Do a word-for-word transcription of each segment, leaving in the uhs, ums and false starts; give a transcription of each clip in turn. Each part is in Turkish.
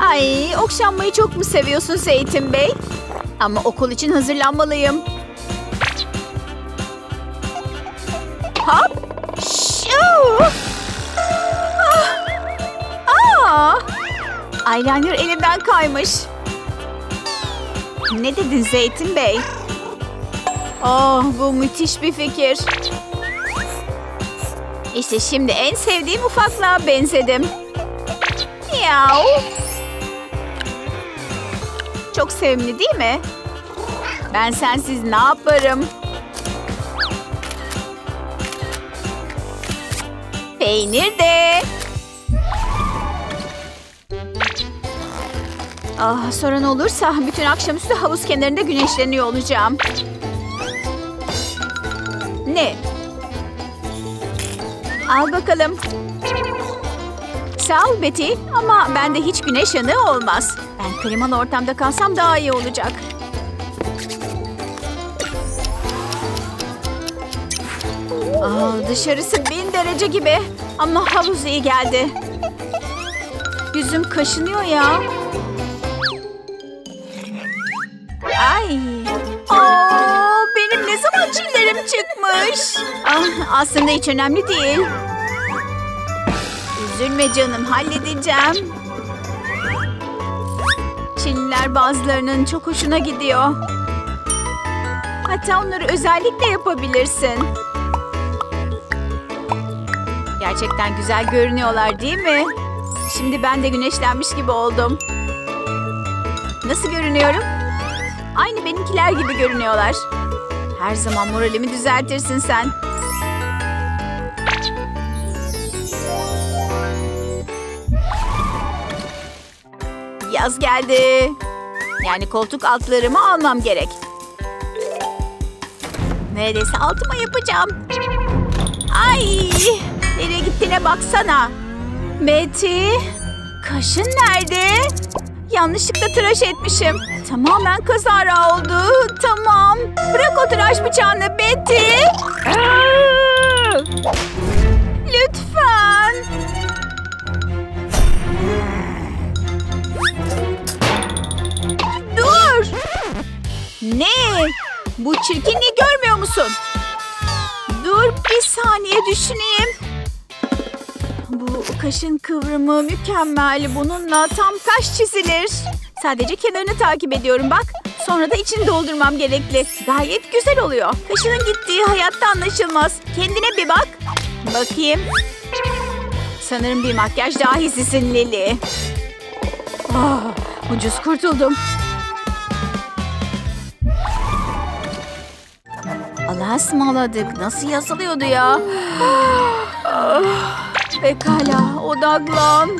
Ay, okşanmayı çok mu seviyorsun Zeytin Bey? Ama okul için hazırlanmalıyım. Hop. Şuu. Ah. Aa. Eyeliner elimden kaymış. Ne dedin Zeytin Bey? Oh, bu müthiş bir fikir. İşte şimdi en sevdiğim ufaklığa benzedim. Yav. Çok sevimli değil mi? Ben sensiz ne yaparım? Peynir de. Ah, sorun olursa bütün akşamüstü havuz kenarında güneşleniyor olacağım. Ne? Al bakalım. Sağ ol Betty ama bende hiç güneş yanığı olmaz. Ben klimalı ortamda kalsam daha iyi olacak. Aa, dışarısı bin derece gibi ama havuz iyi geldi. Yüzüm kaşınıyor ya. Ay. Aa, benim ne zaman çillerim çıkmış? Ah, aslında hiç önemli değil. Üzülme canım, halledeceğim. Çiller bazılarının çok hoşuna gidiyor. Hatta onları özellikle yapabilirsin. Gerçekten güzel görünüyorlar değil mi? Şimdi ben de güneşlenmiş gibi oldum. Nasıl görünüyorum? Aynı benimkiler gibi görünüyorlar. Her zaman moralimi düzeltirsin sen. Yaz geldi. Yani koltuk altlarımı almam gerek. Neredeyse altıma yapacağım. Ay! Nereye gittiğine baksana. Betty, kaşın nerede? Yanlışlıkla tıraş etmişim. Tamamen kazara oldu. Tamam. Bırak o tıraş bıçağını Betty. Lütfen. Dur. Ne? Bu çirkinliği görmüyor musun? Dur bir saniye düşüneyim. Bu kaşın kıvrımı mükemmel. Bununla tam kaş çizilir. Sadece kenarını takip ediyorum bak. Sonra da içini doldurmam gerekli. Gayet güzel oluyor. Kaşının gittiği hayatta anlaşılmaz. Kendine bir bak. Bakayım. Sanırım bir makyaj dahisisin Lily. Oh, ucuz kurtuldum. Allah'a ısmarladık. Nasıl yazılıyordu ya? Pekala, odaklan.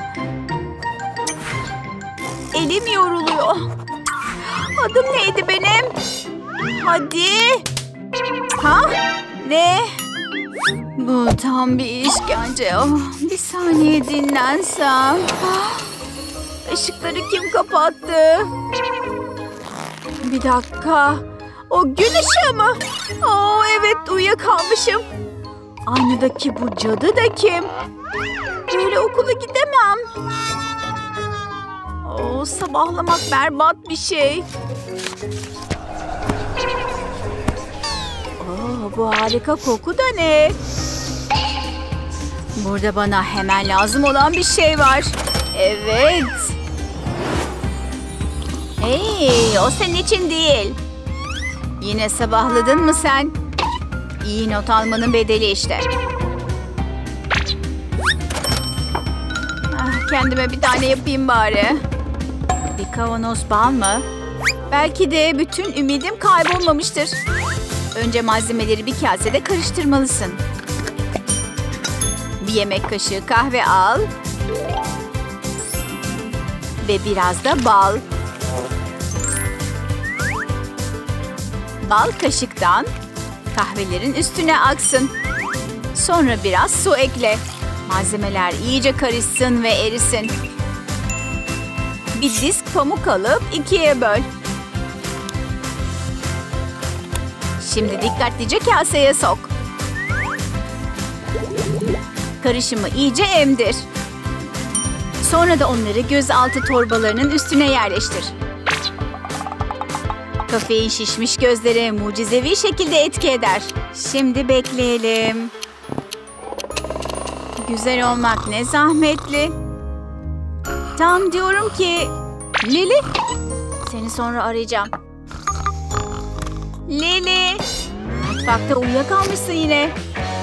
Elim yoruluyor. Adım neydi benim? Hadi. Ha? Ne? Bu tam bir işkence. Oh, bir saniye dinlensem. Işıkları kim kapattı? Bir dakika. O gün ışığı mı? Oh, evet, uyuyakalmışım. Aynadaki bu cadı da kim? Böyle okula gidemem. Oh, sabahlamak berbat bir şey. Oh, bu harika koku da ne? Burada bana hemen lazım olan bir şey var. Evet. Hey, o senin için değil. Yine sabahladın mı sen? İyi not almanın bedeli işte. Ah, kendime bir tane yapayım bari. Bir kavanoz bal mı? Belki de bütün ümidim kaybolmamıştır. Önce malzemeleri bir kasede karıştırmalısın. Bir yemek kaşığı kahve al. Ve biraz da bal. Bal kaşıktan kahvelerin üstüne aksın. Sonra biraz su ekle. Malzemeler iyice karışsın ve erisin. Bir disk pamuk alıp ikiye böl. Şimdi dikkatlice kaseye sok. Karışımı iyice emdir. Sonra da onları gözaltı torbalarının üstüne yerleştir. Kafein şişmiş gözlere mucizevi şekilde etki eder. Şimdi bekleyelim. Güzel olmak ne zahmetli. Tam diyorum ki... Lili, seni sonra arayacağım. Lili, mutfakta uyuyakalmışsın yine.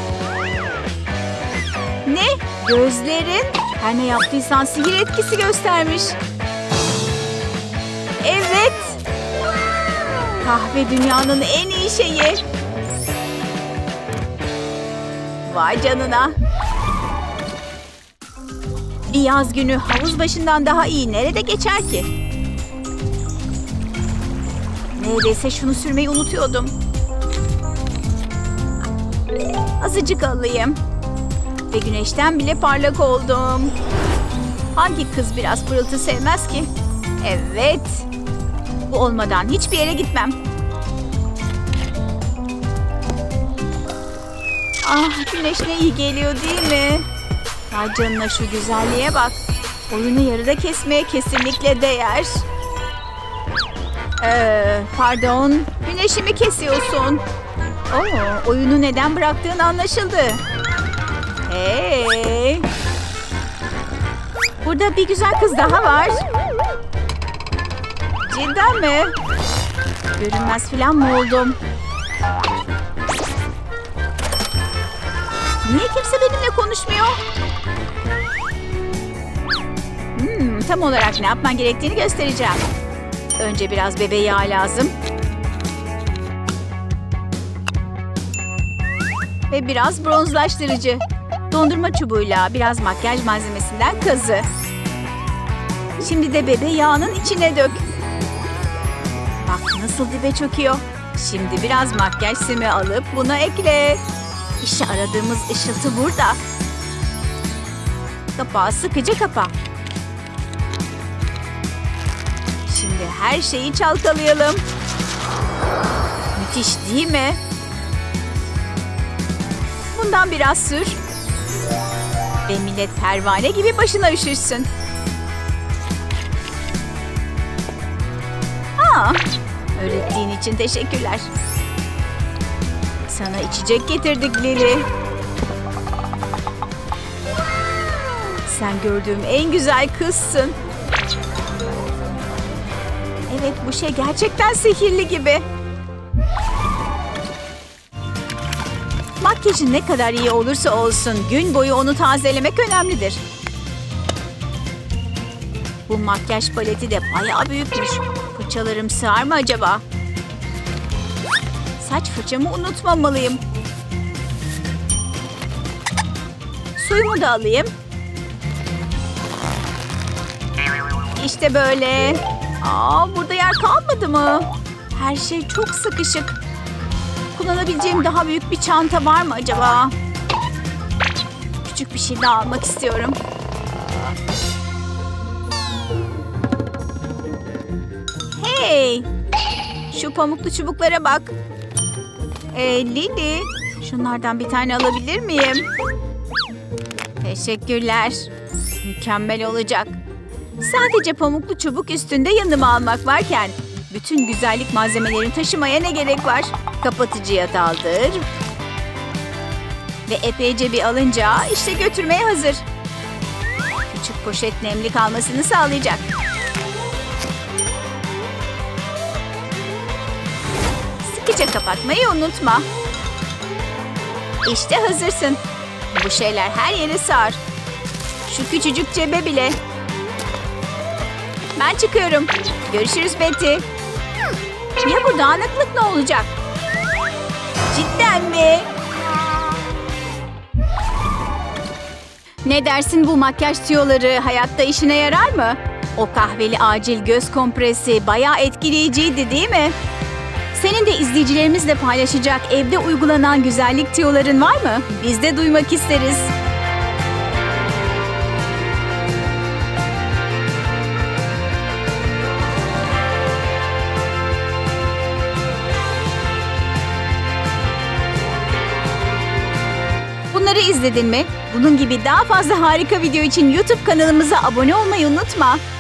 Ne? Gözlerin? Her ne yaptıysan sihir etkisi göstermiş. Evet. Kahve dünyanın en iyi şeyi. Vay canına. Bir yaz günü havuz başından daha iyi nerede geçer ki? Neredeyse şunu sürmeyi unutuyordum. Azıcık alayım. Ve güneşten bile parlak oldum. Hangi kız biraz pırıltı sevmez ki? Evet. Bu olmadan hiçbir yere gitmem. Ah, güneş ne iyi geliyor değil mi? Ay canına şu güzelliğe bak. Oyunu yarıda kesmeye kesinlikle değer. Ee, pardon, güneşimi kesiyorsun. Oo, oyunu neden bıraktığın anlaşıldı. Hey. Burada bir güzel kız daha var. Cidden mi? Görünmez falan mı oldum? Niye kimse benimle konuşmuyor? Hmm, tam olarak ne yapman gerektiğini göstereceğim. Önce biraz bebe yağı lazım. Ve biraz bronzlaştırıcı. Dondurma çubuğuyla biraz makyaj malzemesinden kazı. Şimdi de bebe yağının içine dök. Bak nasıl dibe çöküyor. Şimdi biraz makyaj simi alıp buna ekle. İşte aradığımız ışıltı burada. Kapağı sıkıca kapa. Şimdi her şeyi çalkalayalım. Müthiş değil mi? Bundan biraz sür. Ve millet pervane gibi başına üşüşsün. Aa, öğrettiğin için teşekkürler. Sana içecek getirdik Lili. Sen gördüğüm en güzel kızsın. Evet, bu şey gerçekten sihirli gibi. Makyajın ne kadar iyi olursa olsun gün boyu onu tazelemek önemlidir. Bu makyaj paleti de bayağı büyükmüş. Fırçalarım sığar mı acaba? Saç fırçamı unutmamalıyım. Suyumu da alayım. İşte böyle. Aa, burada yer kalmadı mı? Her şey çok sıkışık. Kullanabileceğim daha büyük bir çanta var mı acaba? Küçük bir şey daha almak istiyorum. Hey! Şu pamuklu çubuklara bak. Ee, Lili, şunlardan bir tane alabilir miyim? Teşekkürler. Mükemmel olacak. Sadece pamuklu çubuk üstünde yanıma almak varken bütün güzellik malzemelerini taşımaya ne gerek var? Kapatıcıya daldır. Ve epeyce bir alınca işte götürmeye hazır. Küçük poşet nemli kalmasını sağlayacak. Sıkıca kapatmayı unutma. İşte hazırsın. Bu şeyler her yere sığar. Şu küçücük cebe bile. Ben çıkıyorum. Görüşürüz Betty. Ya bu dağınıklık ne olacak? Cidden mi? Ne dersin, bu makyaj tüyoları hayatta işine yarar mı? O kahveli acil göz kompresi bayağı etkileyiciydi değil mi? Senin de izleyicilerimizle paylaşacak evde uygulanan güzellik tüyoların var mı? Biz de duymak isteriz. Bunları izle özledin mi? Bunun gibi daha fazla harika video için YouTube kanalımıza abone olmayı unutma.